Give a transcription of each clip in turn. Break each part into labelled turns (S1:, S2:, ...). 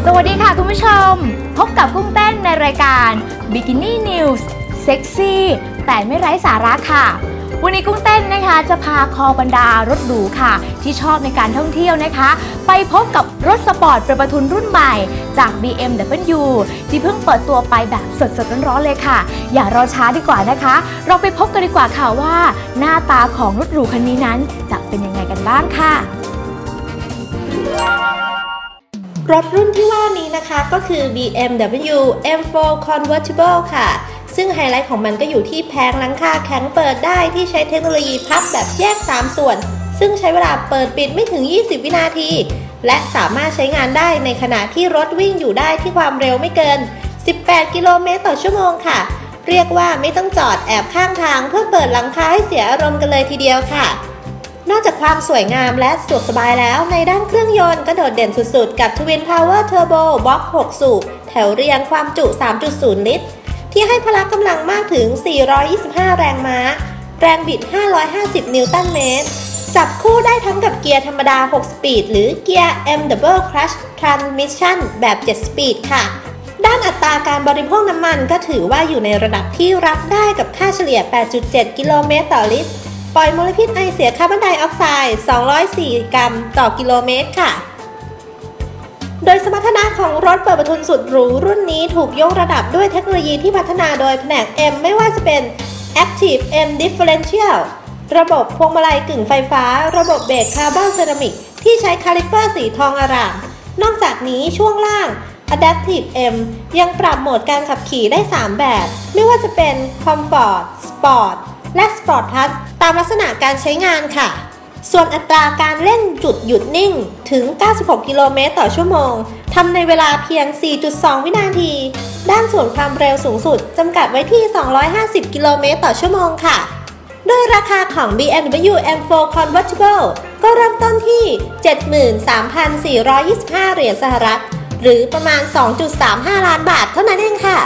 S1: วัสดีค่ะคุณผู้ชมพบกับกุ้งเต้นในรายการ Bikini News เซ็กซี่แต่ไม่ไร้สาระค่ะวันนี้กุ้งเต้นนะคะจะพาคอบรรดารถหรูค่ะที่ชอบในการท่องเที่ยวนะคะไปพบกับรถสปอร์ตประประทุนรุ่นใหม่จาก BMW ที่เพิ่งเปิดตัวไปแบบสดๆร้อนๆเลยค่ะอย่ารอช้าดีกว่านะคะเราไปพบกันดีกว่าค่ะว่าหน้าตาของรถหรูคันนี้นั้นจะเป็นยังไงกันบ้างค่ะ
S2: รถรุ่นที่ว่านี้นะคะก็คือ BMW M4 Convertible ค่ะซึ่งไฮไลท์ของมันก็อยู่ที่แผงหลังคาแข็งเปิดได้ที่ใช้เทคโนโลยีพับแบบแยก3ส่วนซึ่งใช้เวลาเปิดปิดไม่ถึง20วินาทีและสามารถใช้งานได้ในขณะที่รถวิ่งอยู่ได้ที่ความเร็วไม่เกิน18กิโลเมตรต่อชั่วโมงค่ะเรียกว่าไม่ต้องจอดแอบข้างทางเพื่อเปิดหลังคาให้เสียอารมณ์กันเลยทีเดียวค่ะนอกจากความสวยงามและสะดวกสบายแล้วในด้านเครื่องยนต์ก็โดดเด่นสุดๆกับ Twin Power Turbo Box 6 สูบแถวเรียงความจุ 3.0 ลิตรที่ให้พละกำลังมากถึง425แรงม้าแรงบิด550นิวตันเมตรจับคู่ได้ทั้งกับเกียร์ธรรมดา6สปีดหรือเกียร์ M Double Clutch Transmission แบบ7สปีดค่ะด้านอัตราการบริโภคน้ำมันก็ถือว่าอยู่ในระดับที่รับได้กับค่าเฉลี่ย 8.7 กิโลเมตรต่อลิตรปล่อยมลพิษไอเสียคาร์บอนไดออกไซด์204 กรัมต่อกิโลเมตรค่ะโดยสมรรถนะของรถเปิดประทุนสุดหรูรุ่นนี้ถูกยกระดับด้วยเทคโนโลยีที่พัฒนาโดยแผนก M ไม่ว่าจะเป็น Active M Differential ระบบพวงมาลัยกึ่งไฟฟ้าระบบเบรกคาร์บอนเซรามิกที่ใช้คาลิปเปอร์สีทองอร่ามนอกจากนี้ช่วงล่าง Adaptive M ยังปรับโหมดการขับขี่ได้ 3 แบบไม่ว่าจะเป็น Comfort Sport และ Sport Plus ตามลักษณะการใช้งานค่ะส่วนอัตราการเล่นจุดหยุดนิ่งถึง96กิโลเมตรต่อชั่วโมงทำในเวลาเพียง 4.2 วินาทีด้านส่วนความเร็วสูงสุดจำกัดไว้ที่250กิโลเมตรต่อชั่วโมงค่ะโดยราคาของ BMW M4 Convertible ก็เริ่มต้นที่ 73,425 เหรียญสหรัฐหรือประมาณ 2.35 ล้านบาทเท่านั้นเองค่ะ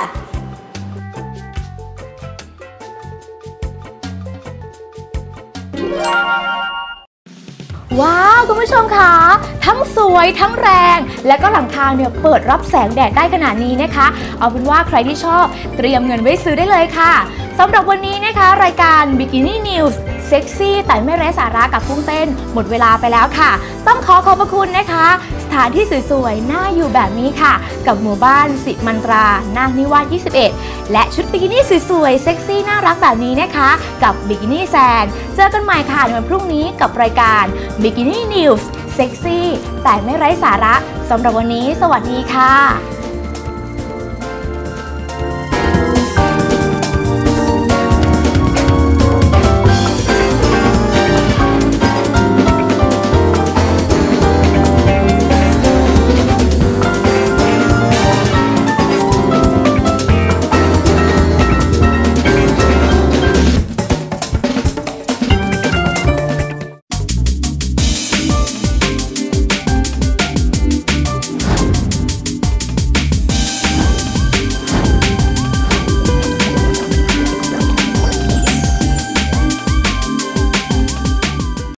S1: ว้าวคุณผู้ชมคะทั้งสวยทั้งแรงและก็หลังคาเนี่ยเปิดรับแสงแดดได้ขนาดนี้นะคะเอาเป็นว่าใครที่ชอบเตรียมเงินไว้ซื้อได้เลยค่ะสำหรับวันนี้นะคะรายการ Bikini News เซ็กซี่แต่ไม่ไร้สาระกับกุ้งเต้นหมดเวลาไปแล้วค่ะต้องขอบพระคุณนะคะสถานที่สวยๆน่าอยู่แบบนี้ค่ะกับหมู่บ้านสิมันตรานาคนิวาส21และชุดบิกินี่สวยๆเซ็กซี่น่ารักแบบนี้นะคะกับบิกินี่แซนเจอกันใหม่ค่ะในวันพรุ่งนี้กับรายการ Bikini News เซ็กซี่แต่ไม่ไร้สาระสำหรับวันนี้สวัสดีค่ะ